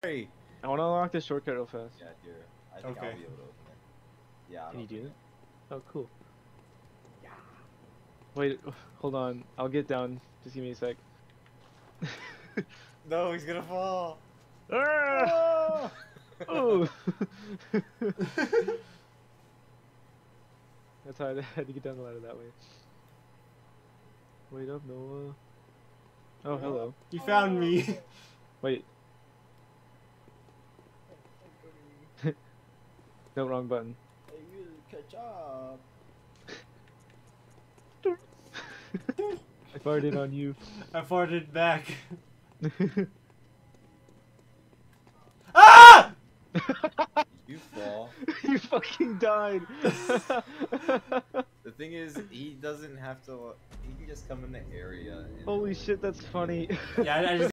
Hey. I want to unlock this shortcut real fast. Yeah, here. I think I'll be able to open it. Yeah. Can you do it? Oh, cool. Yeah. Wait, hold on. I'll get down. Just give me a sec. No, he's gonna fall. Ah! Oh! That's how I had to get down the ladder that way. Wait up, Noah. Oh, hello. You found me. Wait. No, wrong button. Hey, you catch up. I farted on you. I farted back. Ah! You fall. You fucking died. The thing is, he doesn't have to. He can just come in the area. And Holy shit, that's funny. Yeah, I just